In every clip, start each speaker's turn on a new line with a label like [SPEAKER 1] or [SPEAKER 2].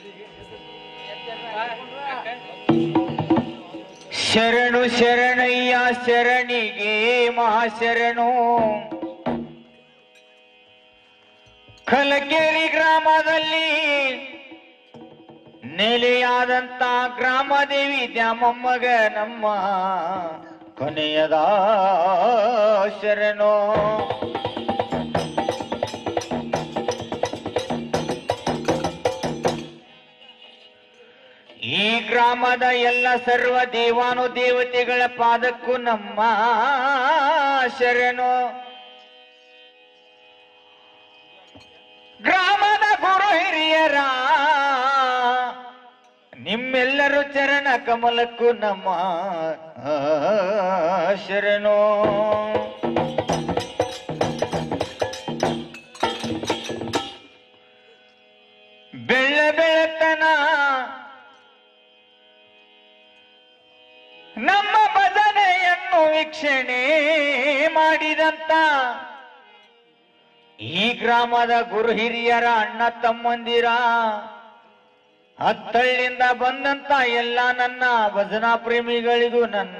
[SPEAKER 1] ಶರಣು ಶರಣಯ್ಯ ಶರಣಿಗೆ ಮಹಾಶರಣು. ಕಲಕೇರಿ ಗ್ರಾಮದಲ್ಲಿ ನೆಲೆಯಾದಂತ ಗ್ರಾಮದೇವಿ ದ್ಯಾಮಮ್ಮಗ ನಮ್ಮ ಕೊನೆಯದ ಶರಣು. ಈ ಗ್ರಾಮದ ಎಲ್ಲ ಸರ್ವ ದೇವಾನು ದೇವತೆಗಳ ಪಾದಕ್ಕೂ ನಮ್ಮ ಶರಣು. ಗ್ರಾಮದ ಗುರು ಹಿರಿಯರ ನಿಮ್ಮೆಲ್ಲರೂ ಚರಣ ಕಮಲಕ್ಕೂ ನಮ್ಮ ಶರಣು. ಬೆಳ್ಳ ಬೆಳತನ ನಮ್ಮ ಭಜನೆಯನ್ನು ವೀಕ್ಷಣೆ ಮಾಡಿದಂತ ಈ ಗ್ರಾಮದ ಗುರು ಹಿರಿಯರ ಅಣ್ಣ ತಮ್ಮಂದಿರ ಹತ್ತಳ್ಳಿಂದ ಬಂದಂತ ಎಲ್ಲ ನನ್ನ ಭಜನಾ ಪ್ರೇಮಿಗಳಿಗೂ ನನ್ನ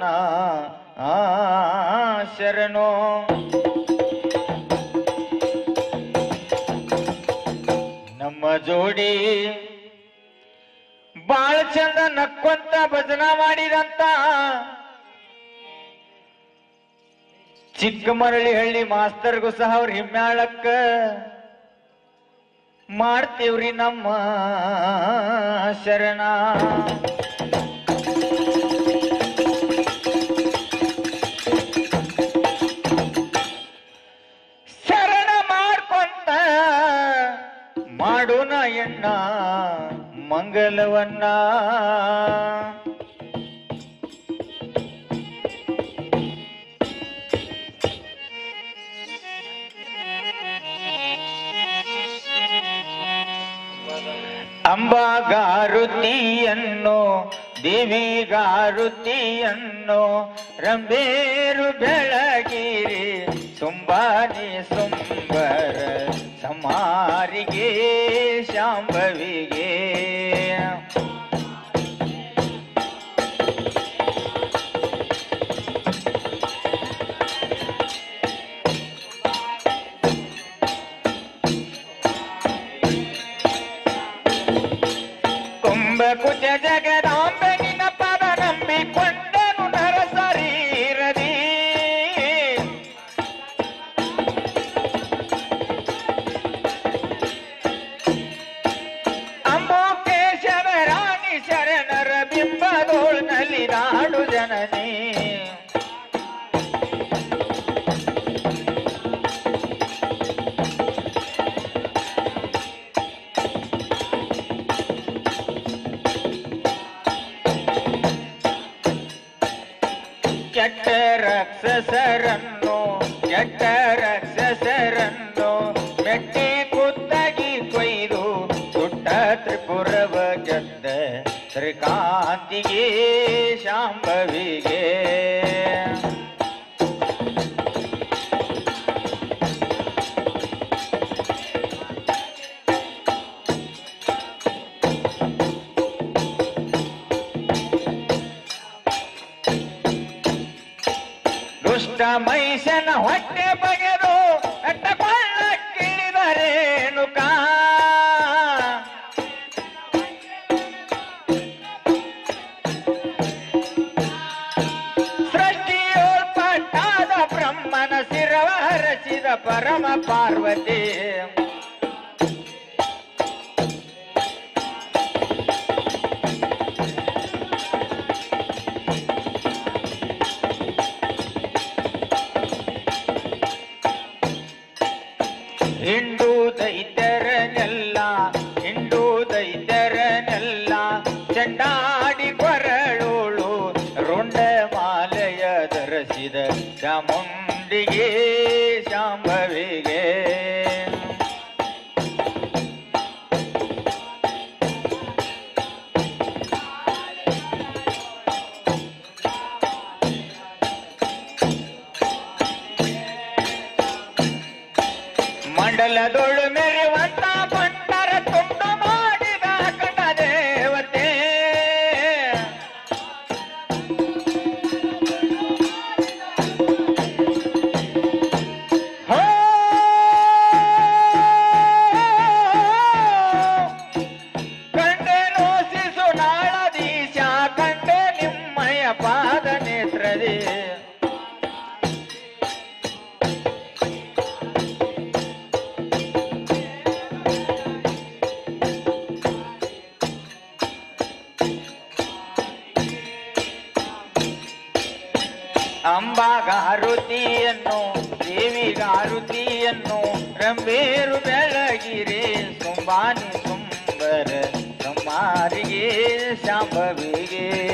[SPEAKER 1] ಶರಣು. ನಮ್ಮ ಜೋಡಿ ಬಾಳ ಚಂದ ನಕ್ಕೊಂತ ಭಜನಾ ಮಾಡಿದಂತ ಚಿಕ್ಕಮರಳಿಹಳ್ಳಿ ಮಾಸ್ತರ್ಗೂ ಸಹ ಅವ್ರ ಹಿಮ್ಮ್ಯಾಳಕ್ಕ ಮಾಡ್ತೀವ್ರಿ ನಮ್ಮ ಶರಣ. ಶರಣ ಮಾಡ್ಕೊಂತ ಮಾಡೋಣ ಎಣ್ಣ ಮಂಗಲವನ್ನ. ಅಂಬಾಗಾರುತಿಯನ್ನು ದೇವಿಗಾರುತಿಯನ್ನು ರಂಬೇರು ಬೆಳಗಿರಿ ಸುಂಬಾನಿ ಸುಂಬರ ಸಮಾರಿಗೆ ಶಾಂಭವಿಗೆ. ಕುಚ ಜಗದಾಂಬೆ ನಿನ್ನ ಪದ ನಂಬಿಕೊಂಡನು ನರ ಶರೀರದಿ. ಅಂಬುಕೇಶವ ರಾಣಿ ಶರಣರ ಬಿಂಬದೋಳ್ನಲ್ಲಿ ನಾಡು ಜನನಿ. ಕೆಟ್ಟ ರಾಕ್ಷಸರನ್ನು ಕೆಟ್ಟ ರಾಕ್ಷಸರನ್ನು ಮೆಟ್ಟಿ ಕುತ್ತಗಿ ಕೊಯ್ದು ಸುಟ್ಟ ತ್ರಿಪುರವ ಗೆದ್ದ ಶ್ರೀಕಾಂತಿಗೆ ಶಾಂಭವಿಗೆ. ದುಷ್ಟ ಮೈಸನ ಹೊಟ್ಟೆ ಬಗೆದು ಅಟ್ಟಕೊಳ್ಳಕ್ಕಿಳಿದರೇನುಕ. ಸೃಷ್ಟಿಯೋಲ್ಪಟ್ಟಾದ ಬ್ರಹ್ಮನ ಶಿರವ ಹರಸಿದ ಪರಮ ಪಾರ್ವತಿ. ಹಿಂಡು ದೈತ್ಯರನೆಲ್ಲ ಹಿಂಡು ದೈತ್ಯರನೆಲ್ಲ ಚಂಡಾಡಿ ಕೊರಳೋಳು ರುಂಡ ಮಾಲೆಯ ಧರಿಸಿದ ಚಾಮುಂಡಿಗೆ ಶಾಂಭವಿಗೆ. ಮಂಡಲದೊಳು ಮೆರೆಯುವಂತ ಬಂಡರ ತುಂಡು ಮಾಡಿದ ಕಣದ ಅಂಬಾಗಾರುತಿಯನ್ನು ದೇವಿಗಾರುತಿಯನ್ನು ರಂಬೇರು ಬೆಳಗಿರೆ ಸುಂಬಾನಿ ಸುಂಬರ ಸಂಹಾರಿಗೆ ಶಾಂಭವಿಗೆ